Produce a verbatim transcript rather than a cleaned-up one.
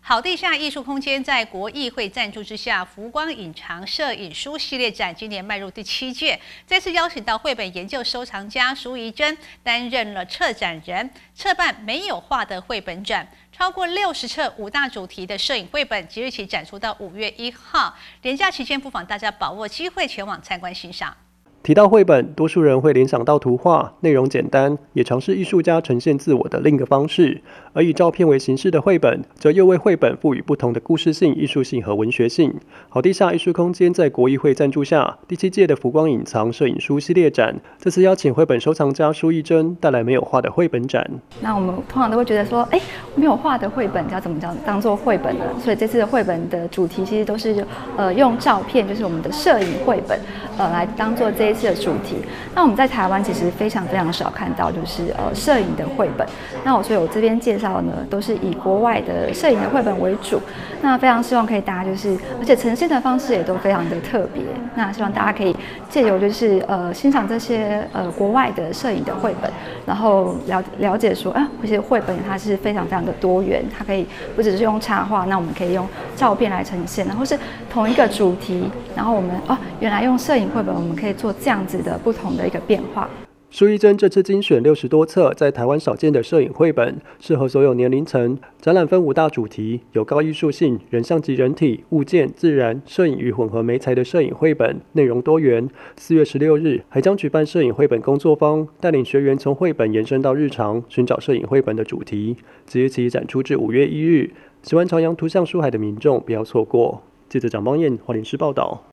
好地下艺术空间在国艺会赞助之下，浮光隐藏摄影书系列展今年迈入第七届，这次邀请到绘本研究收藏家苏怡珍担任了策展人，策办没有画的绘本展。超过六十册五大主题的摄影绘本，即日起展出到五月一号。连假期间，不妨大家把握机会前往参观欣赏。 提到绘本，多数人会联想到图画，内容简单，也常是艺术家呈现自我的另一个方式。而以照片为形式的绘本，则又为绘本赋予不同的故事性、艺术性和文学性。好地下艺术空间在国艺会赞助下，第七届的浮光隐藏摄影书系列展，这次邀请绘本收藏家苏怡珍带来没有画的绘本展。 那我们通常都会觉得说，哎，没有画的绘本要怎么讲当做绘本呢？所以这次的绘本的主题其实都是呃用照片，就是我们的摄影绘本，呃来当做这一次的主题。那我们在台湾其实非常非常少看到就是呃摄影的绘本。那我所以我这边介绍呢，都是以国外的摄影的绘本为主。那非常希望可以大家就是，而且呈现的方式也都非常的特别。那希望大家可以借由就是呃欣赏这些呃国外的摄影的绘本，然后了了解说啊，这些绘本它是非常非常的多元，它可以不只是用插画，那我们可以用照片来呈现，然后是同一个主题，然后我们哦原来用摄影绘本我们可以做这样子的不同的一个变化。 苏怡珍这次精选六十多册在台湾少见的摄影绘本，适合所有年龄层。展览分五大主题，有高艺术性、人像及人体、物件、自然、摄影与混合媒材的摄影绘本，内容多元。四月十六日还将举办摄影绘本工作坊，带领学员从绘本延伸到日常，寻找摄影绘本的主题。即日起展出至五月一日，喜欢徜徉图像书海的民众不要错过。记者蒋邦彦，花莲市报道。